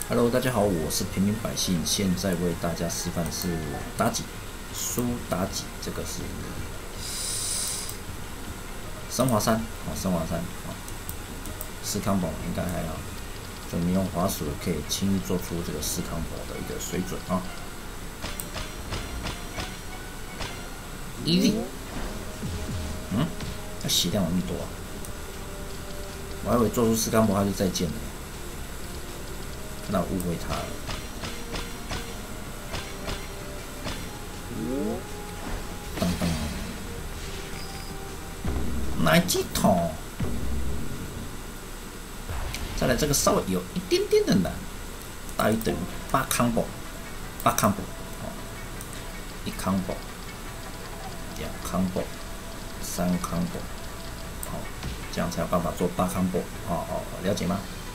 Hello，大家好，我是平民百姓，现在为大家示范是妲己，苏妲己，这个是升华三，升华三，4 combo 应该还好，就你用滑鼠可以轻易做出这个4 combo 的一个水准啊。easy，它血量有那么多啊，我还以为做出4 combo 他就再见了。那我误会他了。噔噔，奶鸡桶。再来这个稍微有一点点的难，大于等于8 combo，8 combo， 1 combo， 2 combo， 3 combo， 这样才有办法做8 combo， 了解吗？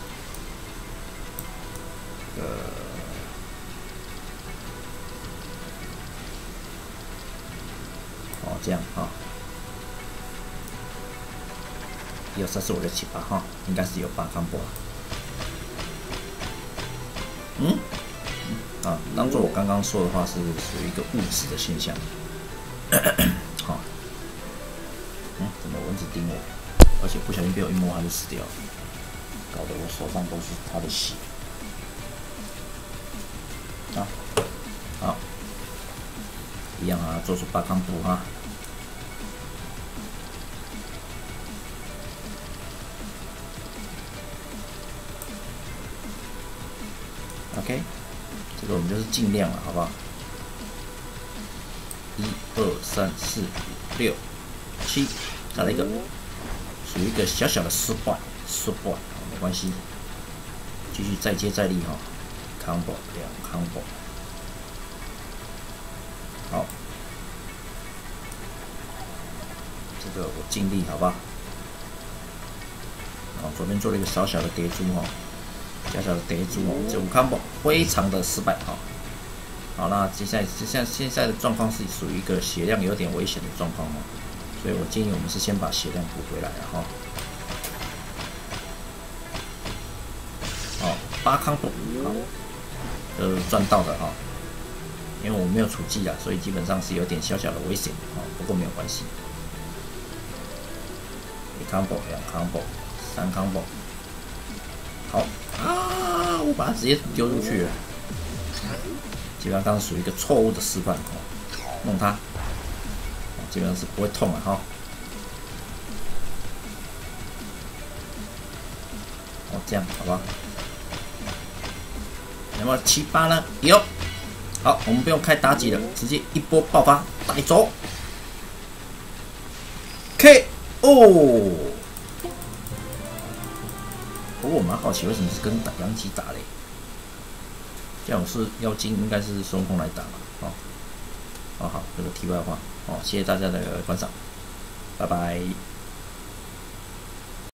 这样1、2、3、4、5、6、7、8应该是有8 combo 当做我刚刚说的话是属于一个物质的现象。怎么蚊子叮我？而且不小心被我一摸它就死掉了，搞得我手上都是它的血。好，一样做出8 combo OK， 这个我们就是尽量了，好不好？1、2、3、4、5、6、7，再来一个，属于一个小小的失败，没关系，继续再接再厉combo 2 combo， 好，这个我尽力，好不好？左边做了一个小小的叠珠小小的叠珠这5 combo 非常的失败好，那接下来现在的状况是属于一个血量有点危险的状况所以我建议我们是先把血量补回来8 combo 赚到的因为我没有储技所以基本上是有点小小的危险不过没有关系。1 combo 2 combo 3 combo， 好我把它直接丢出去了，基本上属于一个错误的示范弄它，基本上是不会痛了这样好不好？有没有7、8呢？有。好，我们不用开妲己了，直接一波爆发带走 KO。不过我蛮好奇，为什么是跟杨吉打嘞？这样是妖精，应该是孙悟空来打嘛？好，这个题外话谢谢大家的观赏，拜拜。